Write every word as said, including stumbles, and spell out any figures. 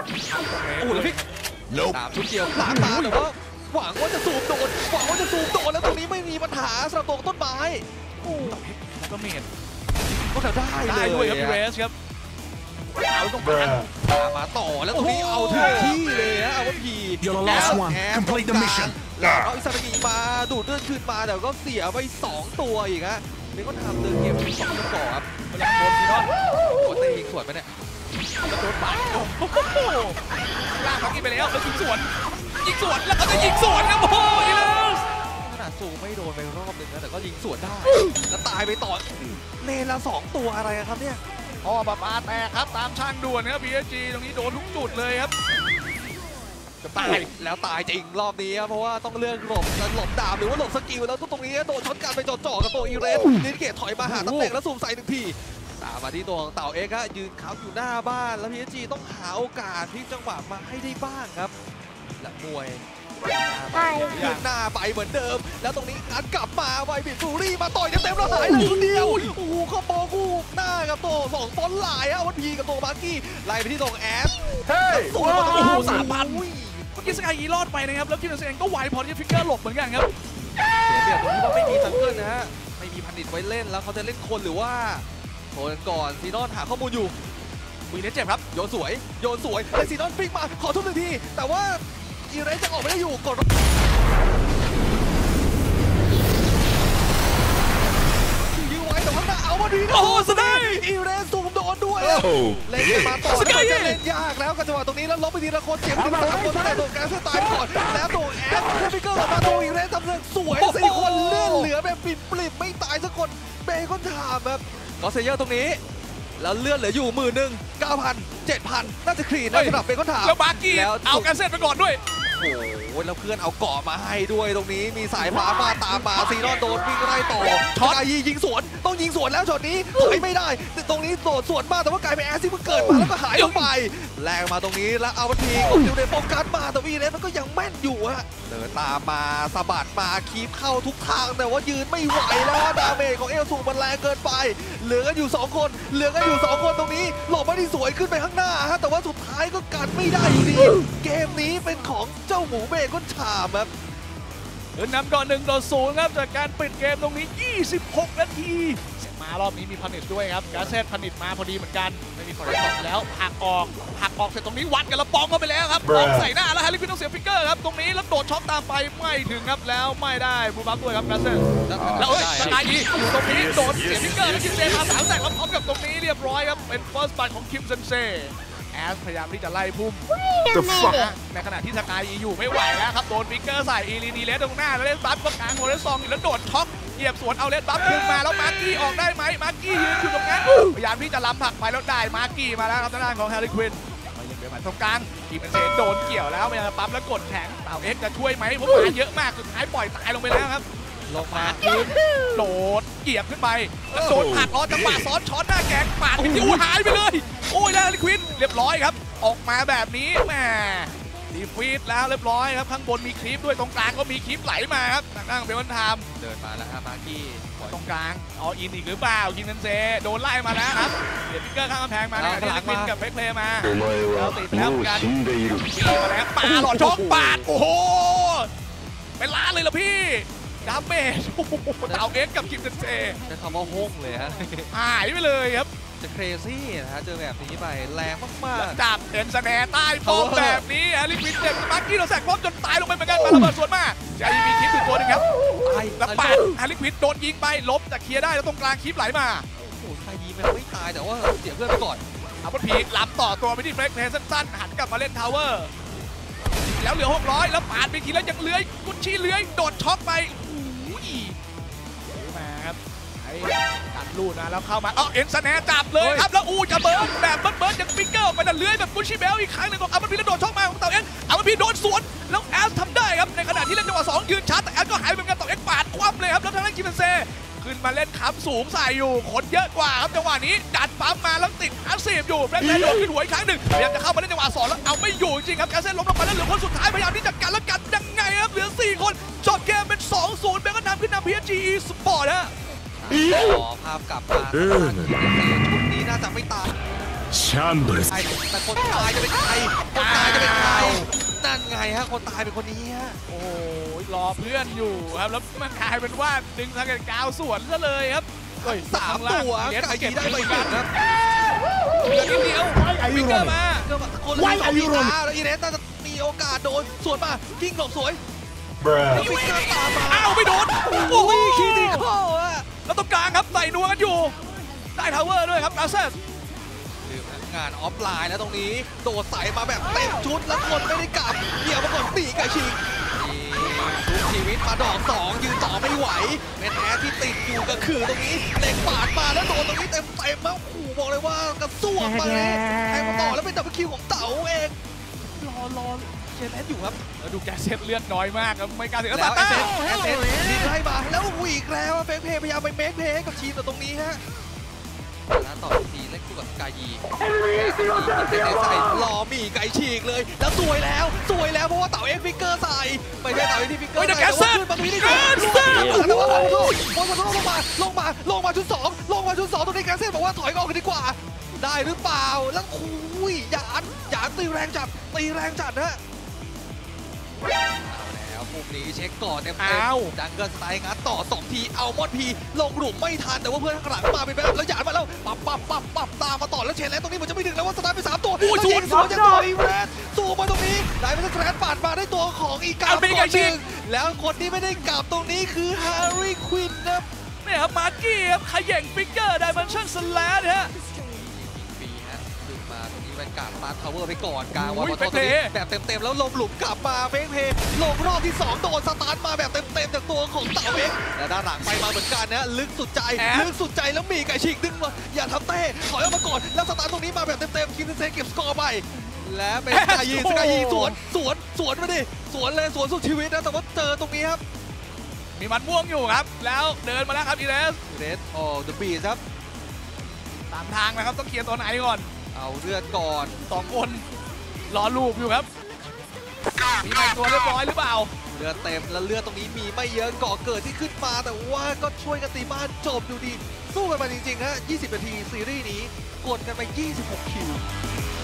โอ้โหพี่สามชุดเดียวล้างตาแต่ว่าหวังว่าจะสูบโดนหวังว่าจะสูบโดนแล้วตรงนี้ไม่มีปัญหาสำหรับตัวต้นไม้โอ้ก็เมดก็ทำได้เลยด้วยครับพี่เรสครับเอาตรงกลางมาต่อแล้วตรงนี้เอาทุกที่เลยฮะเอาว่าพีแล้วเอาอิซาบิมาดูดเลือดขึ้นมาแต่ก็เสียไปสองตัวอีกฮะนี่ก็ทำเดินเกมสองต่อครับพยายามโดนทีนอนโอ้เตะยิงสวนไปเนี่ยแล้วโดนปัดโอ้โหลากมากินไปแล้วแล้วยิงสวนยิงสวนแล้วก็จะยิงสวนครับโอ้โหอีเลสขนาดสูงไม่โดนไปรอบหนึ่งนะแต่ก็ยิงสวนได้แล้วตายไปต่อเลนละสองตัวอะไรครับเนี่ยพ่อปาปาแตกครับตามช่างด่วนครับ พี เอส จี ตรงนี้โดนทุกจุดเลยครับจะตายแล้วตายจริงรอบนี้เพราะว่าต้องเลือกหลบหลบดาบหรือว่าหลบสกิลแล้วตรงนี้โดนช็อตการไปจ่อๆกับตัวอีเรสนิดเกตถอยมาหาตำแหน่งแล้วซูมใส่หนึ่งทีตามมาที่ตัวของเต่าเอ็กซ์ยืนเขาอยู่หน้าบ้านแล้ว พี เอส จี ต้องหาโอกาสพลิกจังหวะมาให้ได้บ้างครับและมวยยืนหน้าไปเหมือนเดิมแล้วตรงนี้งัดกลับมาไวบิดฟูรี่มาต่อยเต็มๆแล้วหายเลยคนเดียวโอ้โหข้อโบกูหน้ากับตัวสองฟอนหลายอะวันพีกับตัวมาร์กี้ไล่ไปที่ตรงแอสเฮ้ยโอ้โหสามพันเมื่อกี้สกายยีรอดไปนะครับแล้วคิมเซนก็ไวพอที่ฟิกเกอร์หลบเหมือนกันครับเสียเปรียบตรงที่ว่าไม่มีทังเกิลนะฮะไม่มีพันดิตไว้เล่นแล้วเขาจะเล่นคนหรือว่าโคนก่อนซีนอนหาข้อมูลอยู่วีเนสเจ็บครับโยนสวยโยนสวยแต่ซีนอนฟิกมาขอทุบหนึ่งทีแต่ว่าอีเรสจะออกไม่ได้อยู่กดยื้อไว้แต่ว่าเอามาดีนะโอ้สไนอีเรสสูงโดนด้วยเล่นมาต่อจะเล่นยากแล้วกับจังหวะตรงนี้แล้วล้มไปทีละคนเจ็บที่สามคนแต่ตัวแกสตายก่อนแล้วตัวแอสเทปิเกอร์ออกมาตัวอีเรสทำเรื่องสวยสี่คนเลื่อนเหลือแบบปิดปลิบไม่ตายสักคนเบคอนถามแบบก็เซเยอร์ตรงนี้แล้วเลื่อนเหลืออยู่หมื่นหนึ่งเก้าพันเจ็ดพันน่าจะคลีนนะสำหรับเบคอนถามแล้วบาร์กี้เอาการเซตไปก่อนด้วยโอ้ยแล้วเพื่อนเอาเกาะมาให้ด้วยตรงนี้มีสายฟ้ามาตามมาซีนอนโดนวิ่งไล่ต่อช็อตยิงยิงสวนต้องยิงสวนแล้วช็อตนี้ถอยไม่ได้ตรงนี้โดดสวนมาแต่ว่ากลายเป็นแอสซี่เพิ่งเกิดมาแล้วก็หายลงไปแรงมาตรงนี้แล้วเอาทีกดอยู่ในโฟกัสมาแต่วีเนสมันก็ยังแม่นอยู่ฮะเดินตามมาสะบัดมาคีบเข้าทุกทางแต่ว่ายืนไม่ไหวแล้วดาเมจของเอลซูมันแรงเกินไปเหลือกันอยู่สองคนเหลือกันอยู่สองคนตรงนี้หลบไม่ได้สวยขึ้นไปข้างหน้าฮะแต่ว่าสุดท้ายก็กันไม่ได้อยู่ดีเกมนี้เป็นของเจ้าหมูเบคอนชามครับเดินนำก่อนหนึ่งต่อศูนย์ครับจากการปิดเกมตรงนี้ยี่สิบหกนาทีเสร็จมารอบนี้มีพันิชด้วยครับกาเซตพันิชมาพอดีเหมือนกันไม่มีคอร์เรสแล้วหักออกหักออกเสร็จตรงนี้วัดกันแล้วปองเข้าไปแล้วครับปองใส่หน้าแล้วฮาริฟินต้องเสียฟิกเกอร์ครับตรงนี้แล้วโดดช็อตตามไปไม่ถึงครับแล้วไม่ได้บูบัฟด้วยครับกาเซตแล้วเอ้ยสกายยีอยู่ตรงนี้โดนเสียฟิกเกอร์แล้วคิมเซนมาสามแตกแล้วพร้อมกับตรงนี้เรียบร้อยครับเป็นเฟิร์สบัตของคิมเซนเซแอสพยายามที่จะไล่พุ่มในขณะที่สกายอยู่ไม่ไหวแล้วครับโดนฟิกเกอร์ใส่อีลีนีเลสตรงหน้าแล้วเล่นบัฟก็กลางโมเดลซองอยู่แล้วโดดช็อกเหยียบสวนเอาเลสบัฟขึ้นมาแล้วมาร์กี้ออกได้ไหมมาร์กี้ยืนอยู่ตรงนั้นพยายามที่จะล้ำผักไปแล้วได้มาร์กี้มาแล้วครับทางด้านของแฮร์รี่ควินมายังเดือดมาตรงกลางทีมเป็นเซนโดนเกี่ยวแล้วพยายามปั๊มแล้วกดแข็งเต่าเอ็กจะช่วยไหมเพราะมาเยอะมากสุดท้ายปล่อยตายลงไปแล้วครับลงมาโดดเกียบขึ้นไปแล้วโดนผักรอจังหวะซ้อนช้อนหน้าแกงปาดที่อู้หายไปเลยโอ้ยแล้วควินเรียบร้อยครับออกมาแบบนี้แหมดีฟีดแล้วเรียบร้อยครับข้างบนมีคลิปด้วยตรงกลางก็มีคลิปไหลมาครับนั่งเบลวันทามเดินมาแล้วครับมาร์กี้ตรงกลางอออินอีกหรือเปล่าคิมเซนเซโดนไล่มาแล้วครับเดี๋ยวพิกเกอร์ข้างกำแพงมาแล้วที่ควินกับเฟกเพลย์มาแล้วติดแล้วกันมีมาแล้วปาหลอดช็อกปาดโอ้โหเป็นล้านเลยเหรอพี่ดาเมจเต่าเอ็กกับคิมเซนเซใช้คำว่าห้องเลยฮะหายไปเลยครับจะเครซี่นะฮะเจอแบบนี้ไปแรงมากๆจับเอ็นสแนร์ใต้ป้อมแบบนี้แฮร์รี่ควินเจ็บมาร์กี้เราแสกป้อมจนตายลงไปเหมือนกันมาระเบิดสวนมาจะมีคลิปอยู่ตัวนึงครับแล้วปาดแฮร์รี่ควินโดนยิงไปลบแต่เคลียร์ได้แล้วตรงกลางคลิปไหลมาโอ้ใครยิงมันไม่ตายแต่ว่าเสียเพื่อนไปก่อนเอาบอลพีกล้ำต่อตัวไปที่เฟรกเพลย์สั้นๆหันกลับมาเล่นทาวเวอร์แล้วเหลือหกร้อยแล้วปาดไปทีแล้วยังเลื้อยกุชชี่เลื้อยโดดช็อกไปมาครับไอ้ตัดลูดนะแล้วเข้ามาเอ้าเอ็นสแนร์จับเลยครับแล้วอูจะเบิร์นแบบเบิร์นเบิร์นยังฟิกเกอร์ไปแต่เลื้อยแบบกุชชี่เบลอีกครั้งหนึ่งของอัลบั้มพีแล้วโดดช็อกมาของเต่าเอ็นอัลบั้มพีโดนสวนแล้วแอสทำได้ครับในขณะที่เล่นจังหวะสองยืนชาร์จแต่แอสก็หายเหมือนกันเต่าเอ็นปาดคว่ำเลยครับแล้วทางด้านคิมเซนเซขึ้นมาเล่นค้ำสูงใส่อยู่คนเยอะกว่าครับจังหวะนี้ดัดปั๊มมาแล้วติดอาร์ซีฟอยู่แบล็คแมนโดนขึ้นหัวอีกครั้งหนึ่งพยายามจะเข้ามาเล่นจังหวะสองแล้วเอาไม่อยู่จริงครับแกเซ่ล้มลงไปแล้วเหลือคนสุดท้ายพยายามที่จะกันแล้วกันยังไงครับเหลือสี่คนจบเกมเป็น สองศูนย์ เบคอนทำขึ้นนำ พี เอส จี Sport ฮะขอภาพกลับมาชุดนี้น่าจะไม่ตายシャンブルไอ้แต่คนตายจะเป็นใครคนตายจะเป็นใครนั่นไงฮะคนตายเป็นคนนี้ฮะโอ้ยรอเพื่อนอยู่ครับแล้วมันกลายเป็นว่าดึงทางกันกาวสวนซะเลยครับเฮ้ยสามตัวไก่ยีได้ไปหนึ่งครับเหลือนิดเดียวฟิกเกอร์มาก็แบบคนละสองทีตาแล้วอีเนสน่าจะมีโอกาสโดนสวนมากิ้งหลบสวย Bruh ฟิกเกอร์ตามมาอ้าวไม่โดนโอ้ยคีติคอลอะแล้วตรงกลางครับใส่นัวกันอยู่ได้ทาวเวอร์ด้วยครับกาเซสลืมนะงานออฟไลน์แล้วตรงนี้โดดใส่มาแบบเต็มชุดแล้วคนไม่ได้กลับเดี่ยวมาก่อนตีไก่ชิงชุบชีวิตมาดอกสองยืนต่อไม่ไหวเป็นแอร์ที่ติดอยู่ก็คือตรงนี้เล็งปาดมาแล้วโดนตรงนี้เต็มเต็มแล้วขู่บอกเลยว่ากระซวกมาเลยแทงมาต่อแล้วเป็นดับเบิลคิวของเต๋าเองรอรอเชนแลนอยู่ครับแล้วดูแกเซตเลือดน้อยมากครับไม่กล้าเสียแล้แล้ว วแอตาสเซต้านแอสเซนยิงไล่มาแล้ววีกแล้วเฟกเพย์พยายามไปเมคเพย์ให้กับทีมแต่ตรงนี้ฮะแล้วต่อทีเล่นคู่กับสกายยีใส่รอมีไก่ฉีกเลยแล้วสวยแล้วสวยแล้วเพราะว่าเต่าเอ็กฟิกเกอร์ใส่ไม่ใช่เต่าเอ็กฟิกเกอร์ใส่แต่ว่าขึ้นมาตรงนี้ได้ก่อนแต่ว่าบอลลูบอลลูลงมาลงมาลงมาชุดสองลงมาชุดสองตรงนี้แกเซ่บอกว่าถอยออกกันดีกว่าได้หรือเปล่าแล้วคุยหยานหยานตีแรงจัดตีแรงจัดนะแล้วมุมนี้เช็คก่อนเต็มๆดังเกิลสไตล์งัดต่อสองทีเอามอดพีลงหลุมไม่ทันแต่ว่าเพื่อนข้างหลังมาเป็นแบบแล้วหยานมาแล้วปับปับปับปับตามมาต่อแล้วเชนแล้วตรงนี้มันจะไม่ถึงแล้วว่าสตาร์ทไปสามตัวแล้วยิงสวนจากตัวอีเรสสู้มาตรงนี้ได้เป็นแทรนปาดมาได้ตัวของอีกาก่อนหนึ่งแล้วคนที่ไม่ได้กลับตรงนี้คือแฮร์รี่ควินนะเนี่ยครับมาร์กี้ครับขย่งฟิกเกอร์ไดเมนชั่นสแลชฮะปีฮะขึ้นมาตรงนี้เป็นการตาร์ทาวเวอร์ไปก่อนกลางวอลตรงนี้แบบเต็มๆแล้วลงหลุมกลับมาเฟกเพย์ลงรอบที่สองโดนสตาร์ทมาแบบเต็มๆจากตัวของเต่าเอ็กและด้านหลังไปมาเหมือนกันนะลึกสุดใจลึกสุดใจแล้วมีไก่ฉีกดึงมาอย่าทำเต้ถอยออกมาก่อนแล้วสตาร์ทตรงนี้มาแบบเต็มๆคิมเซนเก็บสกอร์ไปและเป็นสกายยีสกายยีสวนสวนสวนมาดิสวนเลยสวนสุดชีวิตนะแต่ว่าเจอตรงนี้ครับมีมันม่วงอยู่ครับแล้วเดินมาแล้วครับอีเรสเรสโอ้เดอะบีครับตามทางนะครับต้องเคลียร์ตัวไหนก่อนเอาเลือดก่อนสองคนรอลูกอยู่ครับมีใหม่ตัวเรียบร้อยหรือเปล่าเลือดเต็มแล้วเลือดตรงนี้มีไม่เยอะก่อเกิดที่ขึ้นมาแต่ว่าก็ช่วยกันตีบ้านจบดูดีสู้กันมาจริงๆฮะยี่สิบนาทีซีรีส์นี้กดกันไปยี่สิบหกคิว